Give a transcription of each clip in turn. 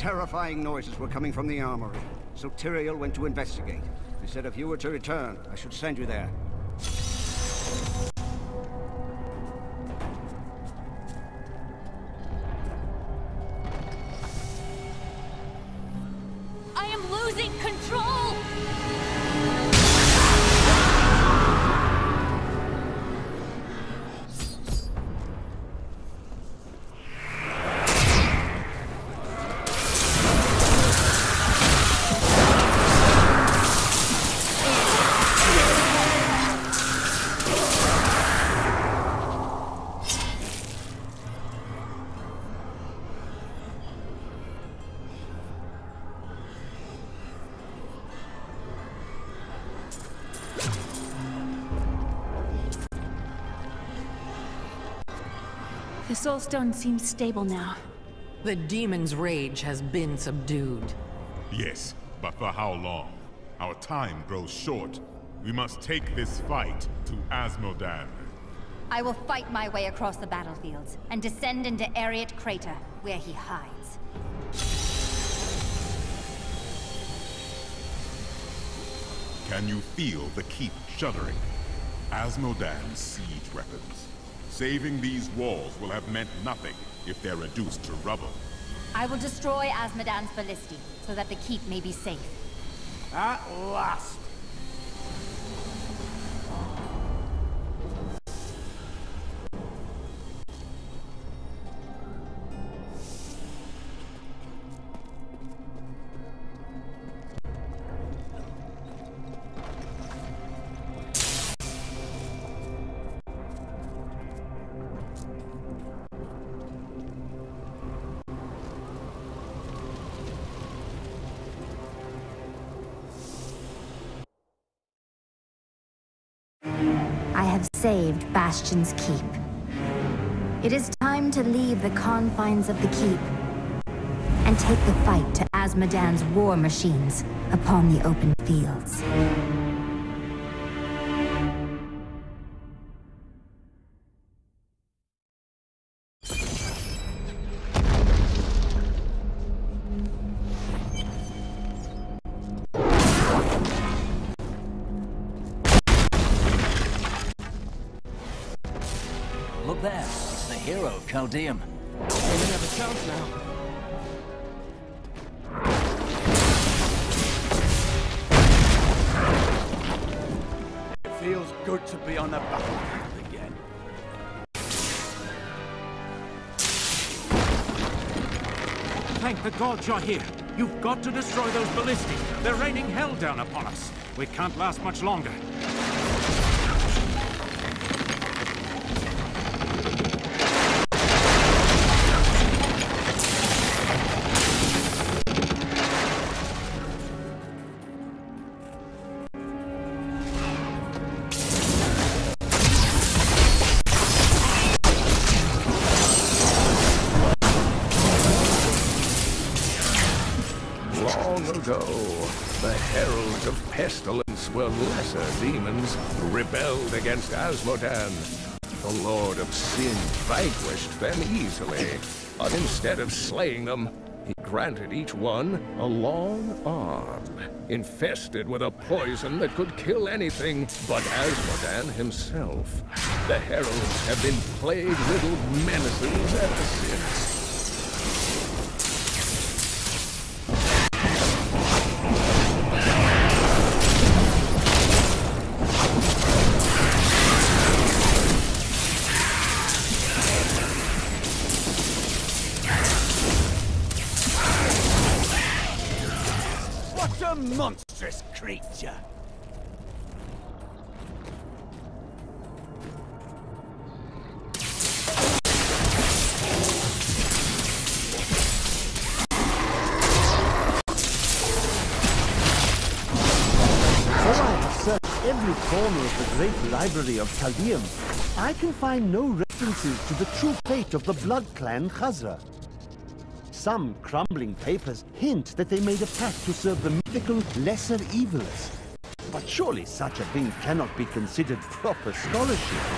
terrifying noises were coming from the armory, so Tyrael went to investigate. He said if you were to return, I should send you there. I am losing control! The Soulstone seems stable now. The demon's rage has been subdued. Yes, but for how long? Our time grows short. We must take this fight to Azmodan. I will fight my way across the battlefields and descend into Ariat Crater, where he hides. Can you feel the keep shuddering? Azmodan's siege weapons. Saving these walls will have meant nothing if they're reduced to rubble. I will destroy Azmodan's ballistae, so that the keep may be safe. At last! I have saved Bastion's keep. It is time to leave the confines of the keep and take the fight to Azmodan's war machines upon the open fields. Look there, it's the hero, Chaldeum. We may have a chance now. It feels good to be on the battlefield again. Thank the gods you're here. You've got to destroy those ballistae. They're raining hell down upon us. We can't last much longer. Long ago, the heralds of pestilence were lesser demons who rebelled against Azmodan. The Lord of Sin vanquished them easily, but instead of slaying them, he granted each one a long arm, infested with a poison that could kill anything but Azmodan himself. The heralds have been plague-riddled menaces ever since. What a monstrous creature! Every corner of the great library of Chaldeum, I can find no references to the true fate of the Blood Clan Khazra. Some crumbling papers hint that they made a pact to serve the mythical lesser evils. But surely such a thing cannot be considered proper scholarship.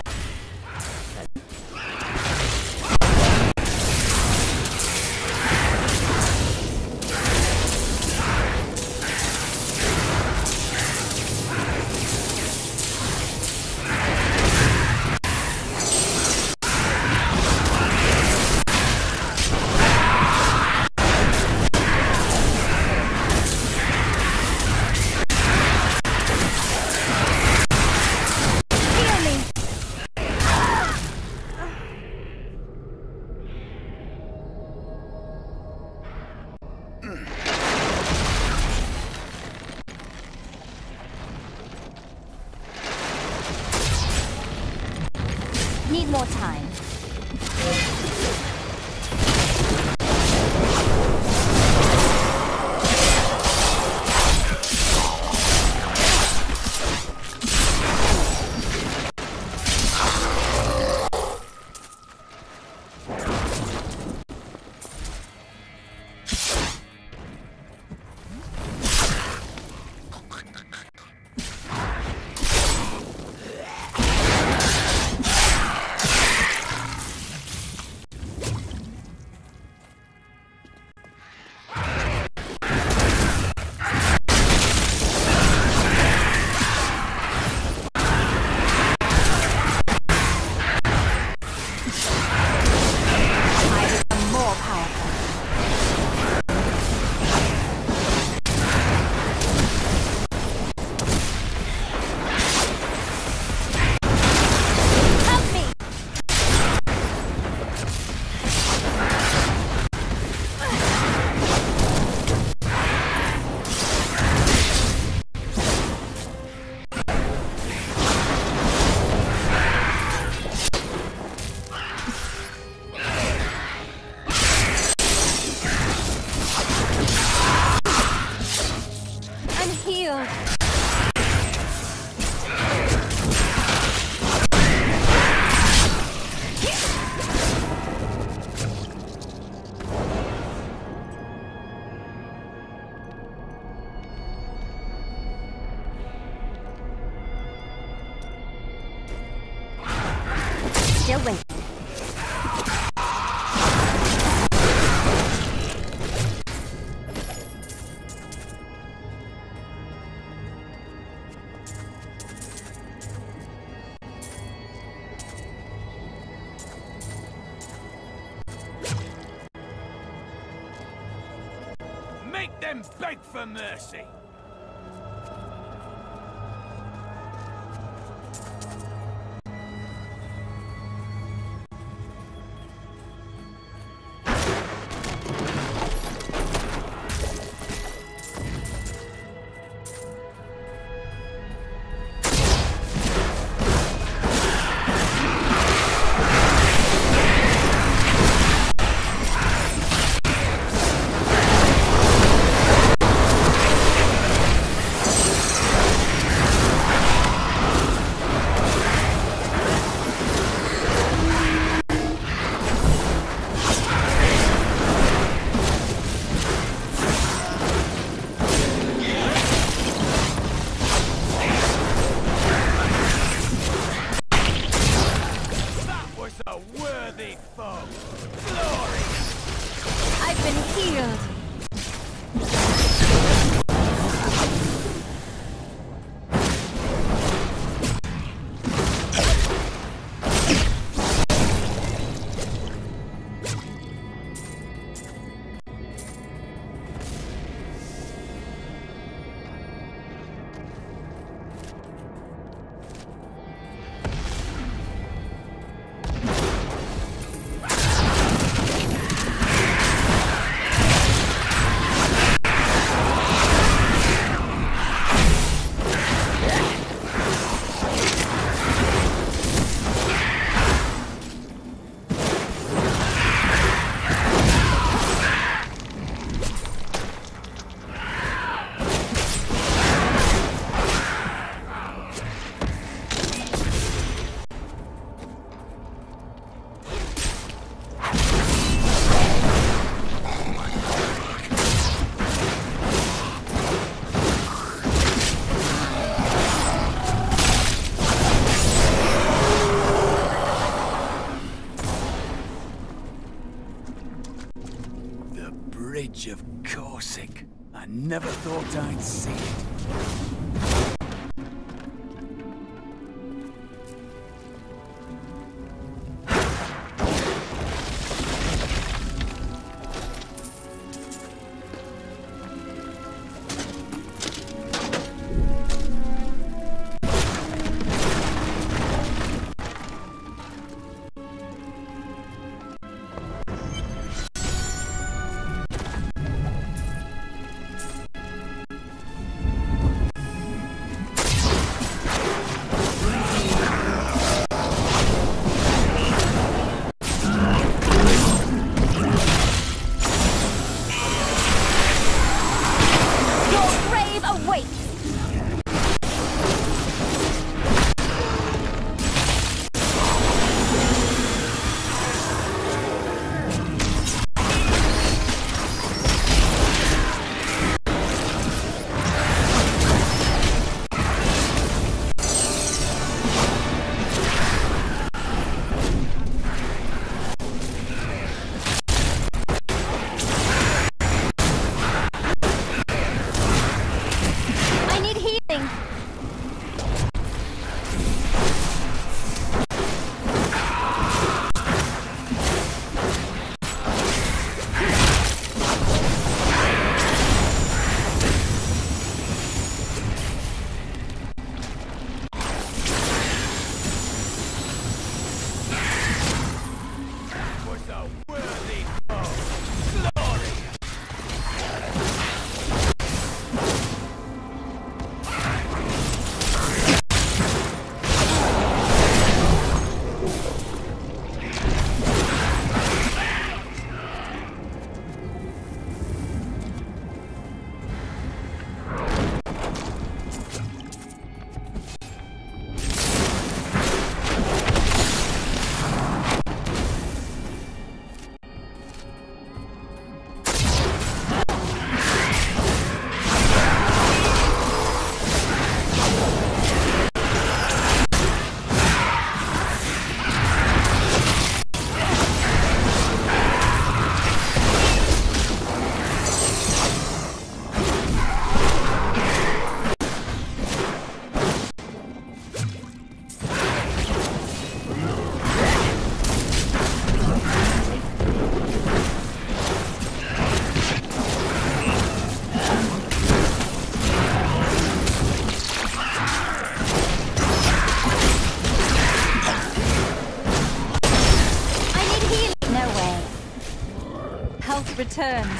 Make them beg for mercy! I've been healed. Bridge of Corsic. I never thought I'd see it. Health returns.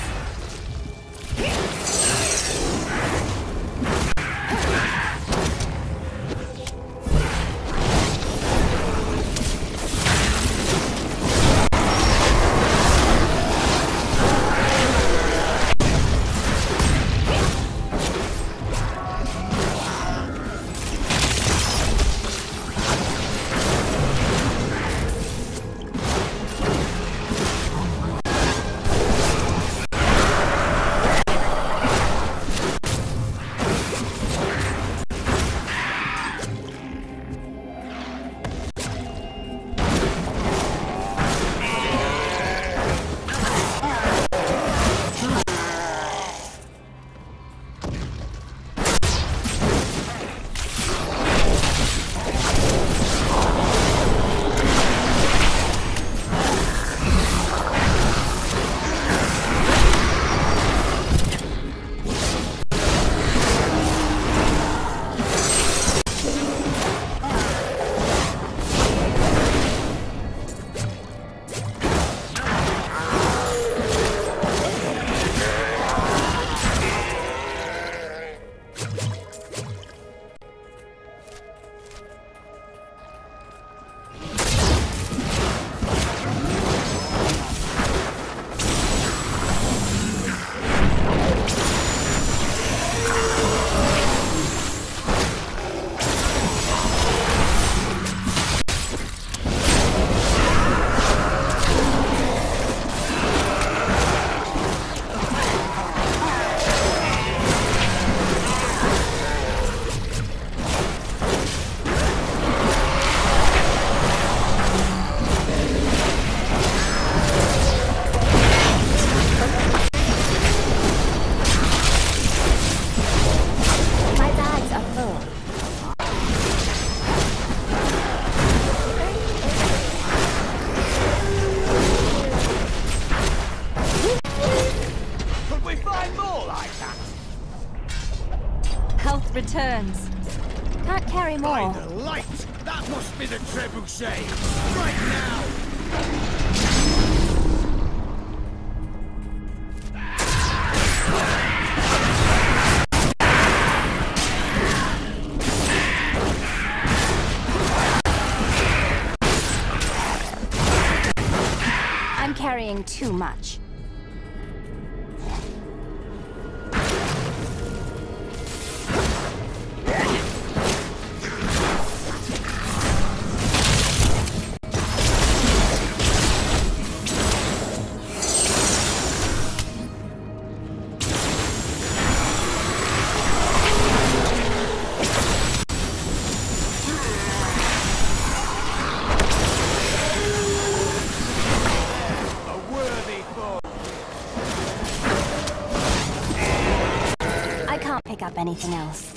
Returns. Can't carry more. By the light! That must be the trebuchet! Right now! I'm carrying too much. Pick up anything else.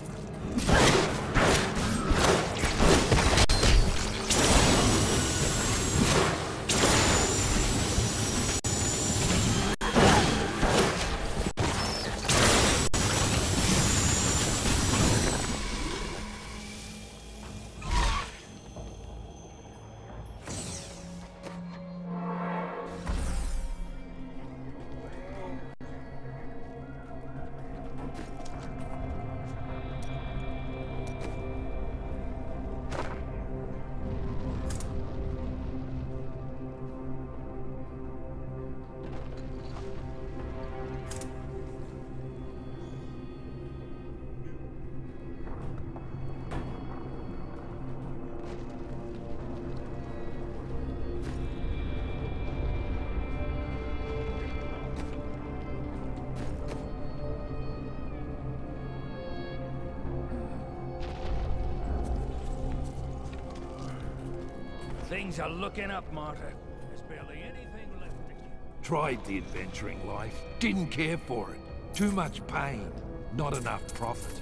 Things are looking up, Martyr. There's barely anything left to give. Tried the adventuring life. Didn't care for it. Too much pain. Not enough profit.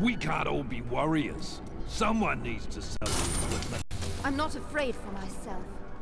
We can't all be warriors. Someone needs to sell the equipment. I'm not afraid for myself.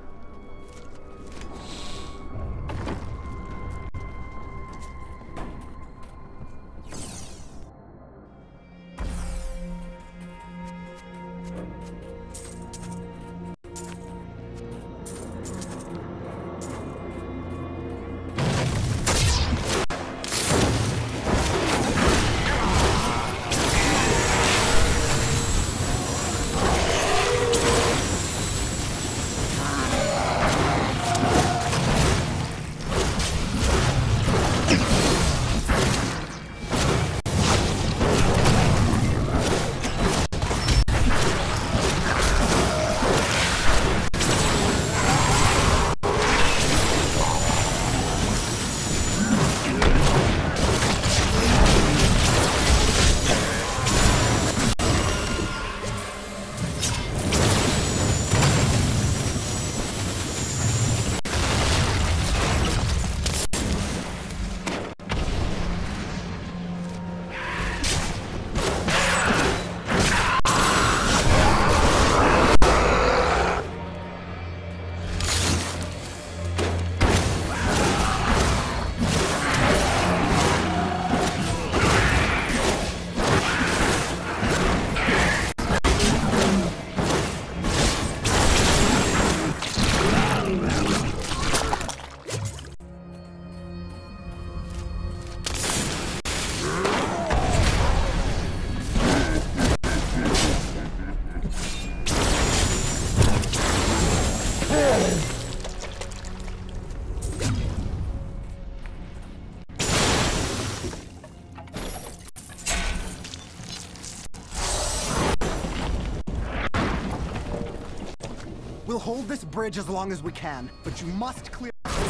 We'll hold this bridge as long as we can, but you must clear...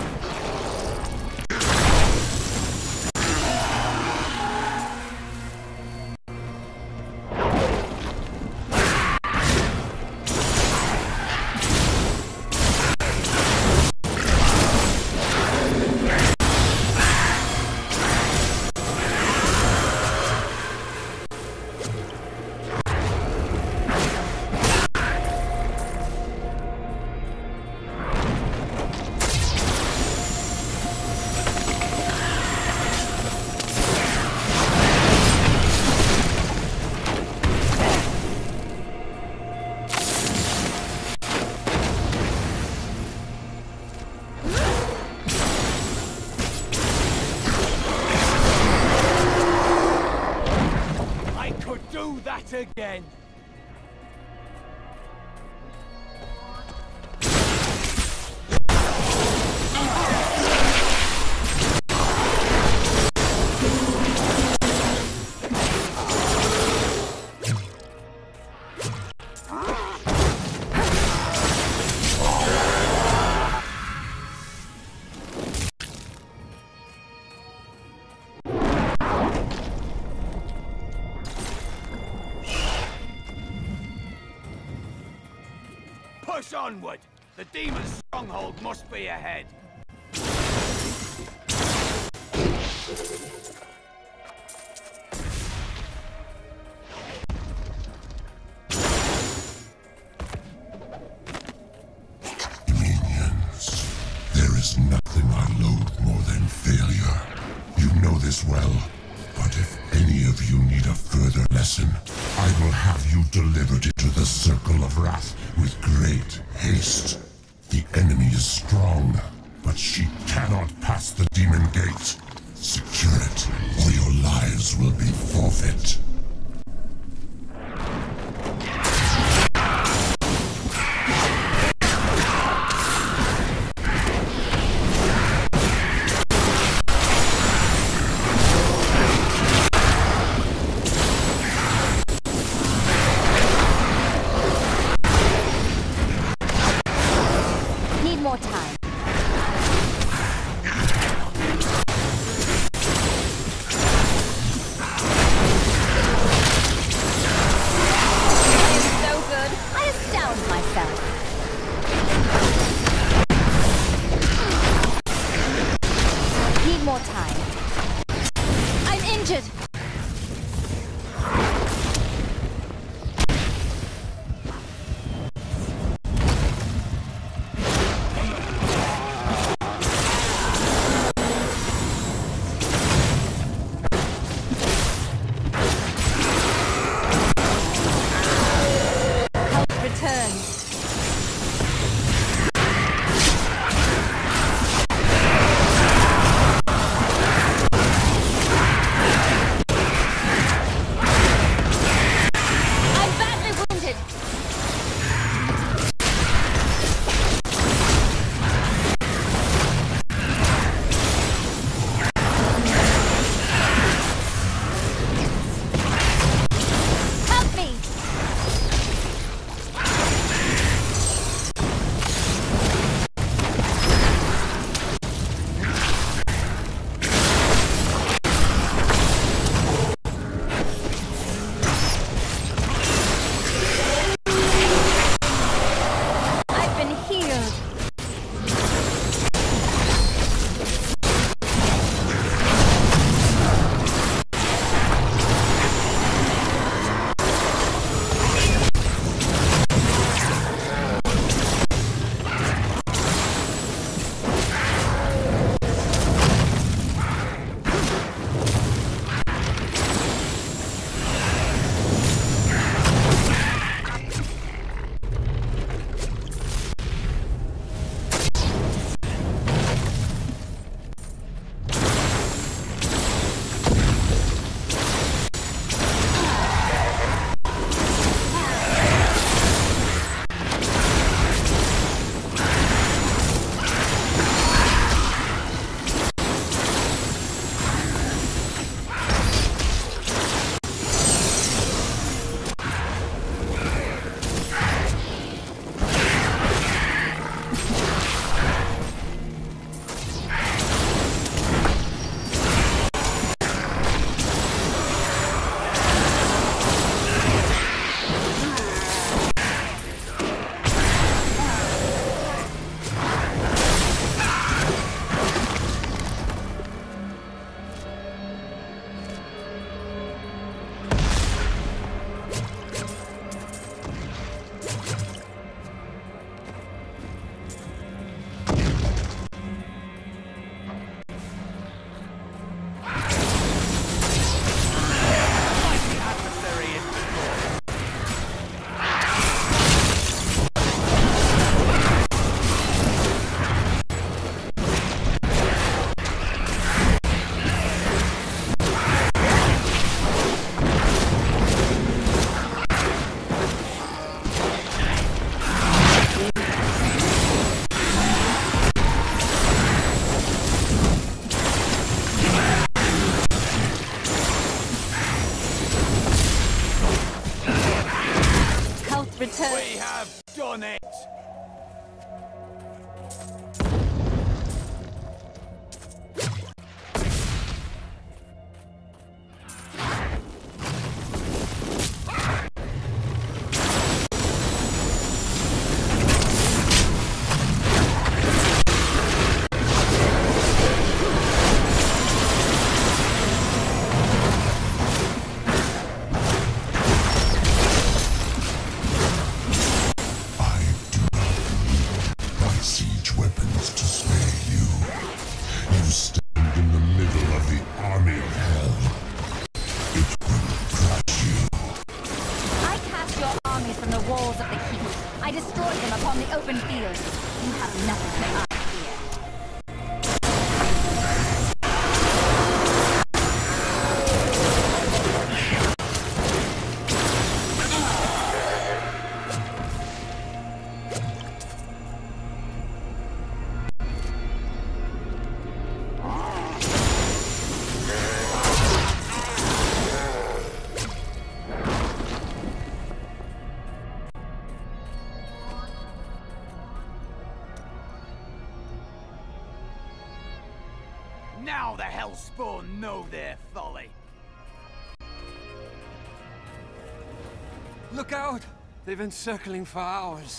again. Push onward! The demon's stronghold must be ahead! Minions. There is nothing I loathe more than failure. You know this well. But if any of you need a further lesson, I will have you delivered into the Circle of Wrath with great haste. The enemy is strong, but she cannot pass the demon gate. Secure it, or your lives will be forfeit. More time. So good, I astound myself. Need more time. I'm injured. open field. You have nothing to hide here. Now the Hellspawn know their folly. Look out! They've been circling for hours.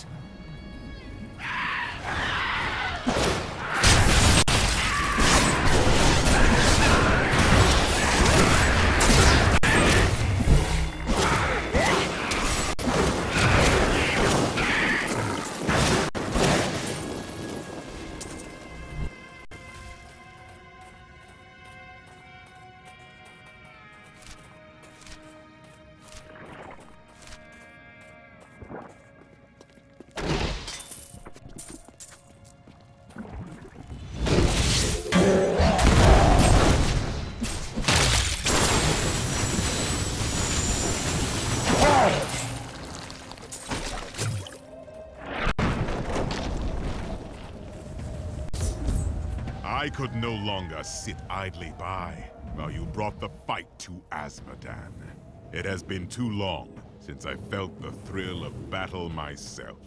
I could no longer sit idly by while you brought the fight to Azmodan. It has been too long since I felt the thrill of battle myself.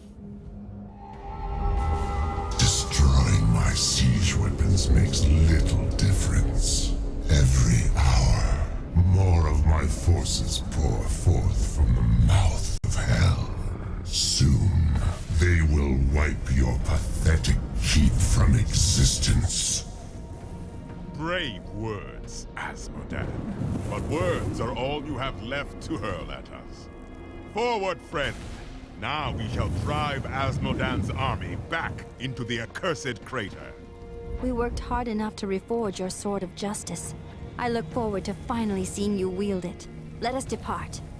Destroying my siege weapons makes little difference. Every hour, more of my forces pour forth from the mouth of hell. Soon, they will wipe your pathetic keep from existence. Brave words, Azmodan. But words are all you have left to hurl at us. Forward, friend! Now we shall drive Azmodan's army back into the accursed crater. We worked hard enough to reforge your sword of justice. I look forward to finally seeing you wield it. Let us depart.